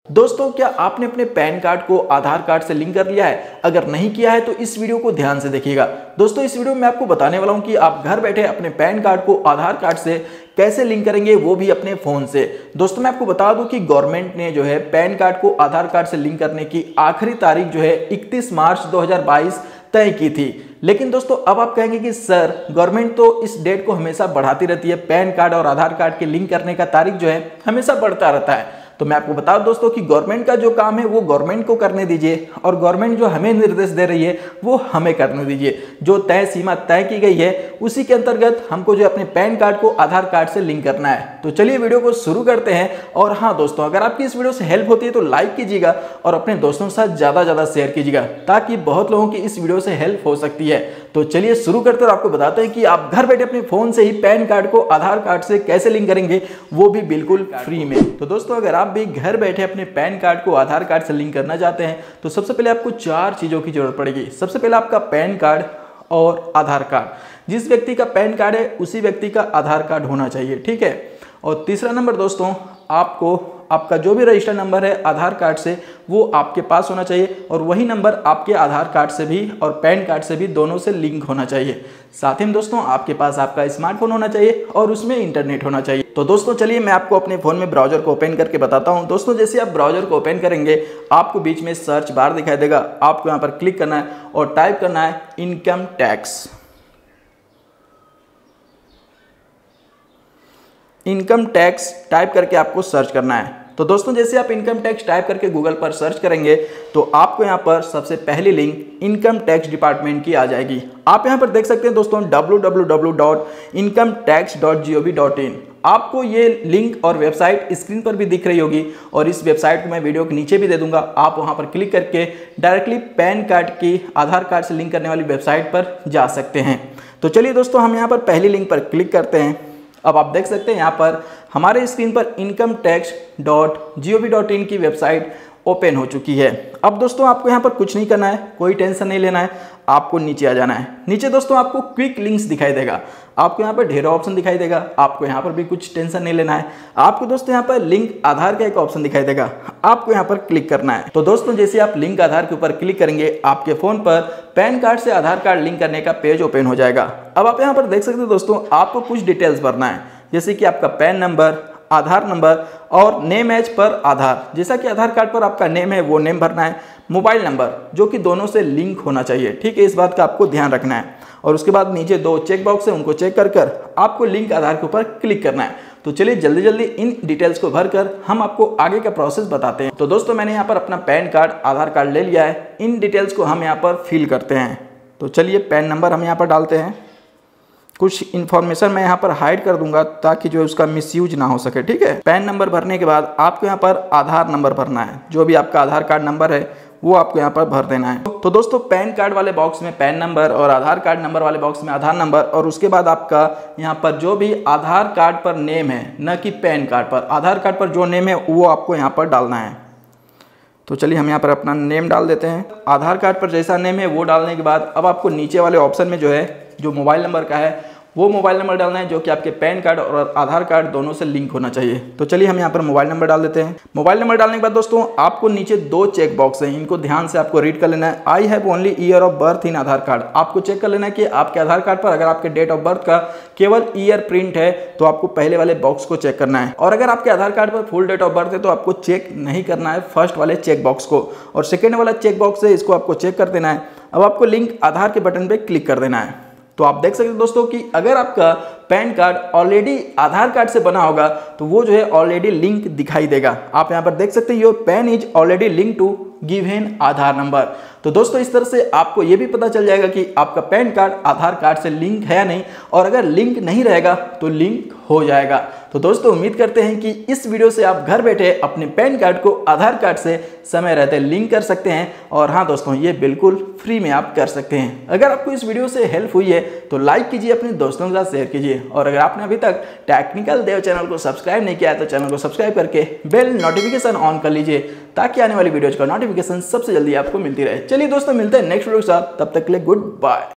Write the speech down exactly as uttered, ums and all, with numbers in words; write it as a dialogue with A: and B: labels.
A: दोस्तों, क्या आपने अपने पैन कार्ड को आधार कार्ड से लिंक कर लिया है? अगर नहीं किया है तो इस वीडियो को ध्यान से देखिएगा। दोस्तों, इस वीडियो में मैं आपको बताने वाला हूं कि आप घर बैठे अपने पैन कार्ड को आधार कार्ड से कैसे लिंक करेंगे, वो भी अपने फोन से। दोस्तों, मैं आपको बता दूं कि गवर्नमेंट ने जो है पैन कार्ड को आधार कार्ड से लिंक करने की आखिरी तारीख जो है इकतीस मार्च दो हजार बाईस तय की थी। लेकिन दोस्तों, अब आप कहेंगे कि सर, गवर्नमेंट तो इस डेट को हमेशा बढ़ाती रहती है, पैन कार्ड और आधार कार्ड के लिंक करने का तारीख जो है हमेशा बढ़ता रहता है। तो मैं आपको बता दूं दोस्तों कि गवर्नमेंट का जो काम है वो गवर्नमेंट को करने दीजिए, और गवर्नमेंट जो हमें निर्देश दे रही है वो हमें करने दीजिए। जो तय सीमा तय की गई है उसी के अंतर्गत हमको जो अपने पैन कार्ड को आधार कार्ड से लिंक करना है। तो चलिए वीडियो को शुरू करते हैं। और हाँ दोस्तों, अगर आपकी इस वीडियो से हेल्प होती है तो लाइक कीजिएगा और अपने दोस्तों के साथ ज्यादा ज्यादा शेयर कीजिएगा, ताकि बहुत लोगों की इस वीडियो से हेल्प हो सकती है। तो चलिए शुरू करते हैं और आपको बताते हैं कि आप घर बैठे अपने फोन से ही पैन कार्ड को आधार कार्ड से कैसे लिंक करेंगे, वो भी बिल्कुल फ्री में। तो दोस्तों, अगर आप भी घर बैठे अपने पैन कार्ड को आधार कार्ड से लिंक करना चाहते हैं तो सबसे पहले आपको चार चीजों की जरूरत पड़ेगी। सबसे पहले आपका पैन कार्ड और आधार कार्ड। जिस व्यक्ति का पैन कार्ड है उसी व्यक्ति का आधार कार्ड होना चाहिए, ठीक है। और तीसरा नंबर दोस्तों, आपको आपका जो भी रजिस्टर नंबर है आधार कार्ड से वो आपके पास होना चाहिए, और वही नंबर आपके आधार कार्ड से भी और पैन कार्ड से भी दोनों से लिंक होना चाहिए। साथ ही में दोस्तों, आपके पास आपका स्मार्टफोन होना चाहिए और उसमें इंटरनेट होना चाहिए। तो दोस्तों चलिए मैं आपको अपने फ़ोन में ब्राउजर को ओपन करके बताता हूं। दोस्तों, जैसे आप ब्राउजर को ओपन करेंगे आपको बीच में सर्च बार दिखाई देगा। आपको यहाँ पर क्लिक करना है और टाइप करना है income tax. Income tax type करके आपको सर्च करना है। तो दोस्तों, जैसे आप इनकम टैक्स टाइप करके गूगल पर सर्च करेंगे तो आपको यहाँ पर सबसे पहली लिंक इनकम टैक्स डिपार्टमेंट की आ जाएगी। आप यहाँ पर देख सकते हैं दोस्तों W W W dot income tax dot G O V dot in. आपको ये लिंक और वेबसाइट स्क्रीन पर भी दिख रही होगी, और इस वेबसाइट को मैं वीडियो के नीचे भी दे दूंगा। आप वहाँ पर क्लिक करके डायरेक्टली पैन कार्ड की आधार कार्ड से लिंक करने वाली वेबसाइट पर जा सकते हैं। तो चलिए दोस्तों, हम यहाँ पर पहली लिंक पर क्लिक करते हैं। अब आप देख सकते हैं यहाँ पर हमारे स्क्रीन पर income tax dot G O V dot in की वेबसाइट ओपन हो चुकी है। अब दोस्तों, आपको यहाँ पर कुछ नहीं करना है, कोई टेंशन नहीं लेना है। आपको नीचे आ जाना है। नीचे दोस्तों आपको क्विक लिंक्स दिखाई देगा। आपको यहाँ पर ढेर ऑप्शन दिखाई देगा। आपको यहाँ पर भी कुछ टेंशन नहीं लेना है। आपको दोस्तों यहाँ पर लिंक आधार का एक ऑप्शन दिखाई देगा। आपको यहाँ पर क्लिक करना है। तो दोस्तों, जैसे आप लिंक आधार के ऊपर क्लिक करेंगे आपके फोन पर पैन कार्ड से आधार कार्ड लिंक करने का पेज ओपन हो जाएगा। अब आप यहाँ पर देख सकते हो दोस्तों, आपको कुछ डिटेल्स भरना है, जैसे कि आपका पैन नंबर, आधार नंबर और नेम एज पर आधार। जैसा कि आधार कार्ड पर आपका नेम है वो नेम भरना है। मोबाइल नंबर जो कि दोनों से लिंक होना चाहिए, ठीक है, इस बात का आपको ध्यान रखना है। और उसके बाद नीचे दो चेक बॉक्स है, उनको चेक कर कर आपको लिंक आधार के ऊपर क्लिक करना है। तो चलिए जल्दी जल्दी इन डिटेल्स को भरकर हम आपको आगे का प्रोसेस बताते हैं। तो दोस्तों, मैंने यहाँ पर अपना पैन कार्ड आधार कार्ड ले लिया है। इन डिटेल्स को हम यहाँ पर फिल करते हैं। तो चलिए पैन नंबर हम यहाँ पर डालते हैं। कुछ इन्फॉर्मेशन मैं यहाँ पर हाइड कर दूंगा ताकि जो है उसका मिसयूज ना हो सके, ठीक है। पैन नंबर भरने के बाद आपको यहाँ पर आधार नंबर भरना है। जो भी आपका आधार कार्ड नंबर है वो आपको यहाँ पर भर देना है। तो दोस्तों, पैन कार्ड वाले बॉक्स में पैन नंबर और आधार कार्ड नंबर वाले बॉक्स में आधार नंबर, और उसके बाद आपका यहाँ पर जो भी आधार कार्ड पर नेम है, न कि पैन कार्ड पर, आधार कार्ड पर जो नेम है वो आपको यहाँ पर डालना है। तो चलिए हम यहाँ पर अपना नेम डाल देते हैं। आधार कार्ड पर जैसा नेम है वो डालने के बाद अब आपको नीचे वाले ऑप्शन में जो है जो मोबाइल नंबर का है वो मोबाइल नंबर डालना है, जो कि आपके पैन कार्ड और आधार कार्ड दोनों से लिंक होना चाहिए। तो चलिए हम यहाँ पर मोबाइल नंबर डाल देते हैं। मोबाइल नंबर डालने के बाद दोस्तों आपको नीचे दो चेक बॉक्स हैं, इनको ध्यान से आपको रीड कर लेना है। I have only year of birth in Aadhaar card. आपको चेक कर लेना है कि आपके आधार कार्ड पर अगर आपके डेट ऑफ बर्थ का केवल ईयर प्रिंट है तो आपको पहले वाले बॉक्स को चेक करना है, और अगर आपके आधार कार्ड पर फुल डेट ऑफ बर्थ है तो आपको चेक नहीं करना है फर्स्ट वाले चेक बॉक्स को, और सेकेंड वाला चेक बॉक्स है इसको आपको चेक कर देना है। अब आपको लिंक आधार के बटन पर क्लिक कर देना है। तो आप देख सकते हैं दोस्तों कि अगर आपका PAN card already Aadhaar card से बना होगा तो वो जो है ऑलरेडी लिंक दिखाई देगा। आप यहाँ पर देख सकते हैं your PAN is already link to given Aadhaar number. तो दोस्तों, इस तरह से आपको ये भी पता चल जाएगा कि आपका पैन कार्ड आधार कार्ड से लिंक है या नहीं, और अगर लिंक नहीं रहेगा तो लिंक हो जाएगा। तो दोस्तों, उम्मीद करते हैं कि इस वीडियो से आप घर बैठे अपने पैन कार्ड को आधार कार्ड से समय रहते लिंक कर सकते हैं। और हाँ दोस्तों, ये बिल्कुल फ्री में आप कर सकते हैं। अगर आपको इस वीडियो से हेल्प हुई है तो लाइक कीजिए, अपने दोस्तों के साथ शेयर कीजिए, और अगर आपने अभी तक टेक्निकल देव चैनल को सब्सक्राइब नहीं किया है तो चैनल को सब्सक्राइब करके बेल नोटिफिकेशन ऑन कर लीजिए, ताकि आने वाली वीडियोज का नोटिफिकेशन सबसे जल्दी आपको मिलती रहे। चलिए दोस्तों, मिलते हैं नेक्स्ट वीडियो के साथ। तब तक के लिए गुड बाय।